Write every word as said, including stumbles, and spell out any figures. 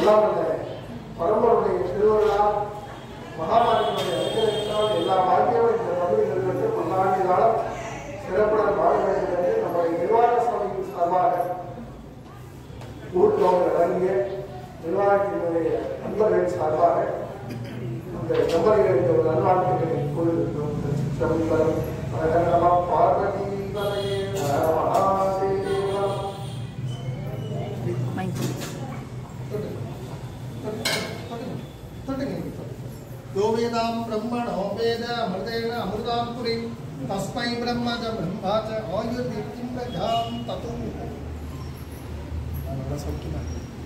எல்லாம் அந்த பரம்பருடைய திருவிழா மகாபாரதனுடைய அனுகிரகத்தால் எல்லா வாழ்க்கையும் இந்த பகுதிகளில் வந்து பல்லாண்டு காலம் சிறப்புடன் வாழ வேண்டும் என்று நம்முடைய நிர்வாக சபையின் சார்பாக ஊர்லோக அடங்கிய நிர்வாகத்தினுடைய நண்பர்கள் சார்பாக அந்த தம்பதிகளுக்கு ஒரு நல்வாழ்த்துக்களை கூறியிருக்கிறோம். சிற்றம்பலம் பரகரமா பார்வதி यो वेदां ब्रह्मणो वेद अमृतेन अमृतां पुरीं तस्मै ब्रह्म च ब्रह्मा च आयुर्दीप्तिं प्रजां ततो.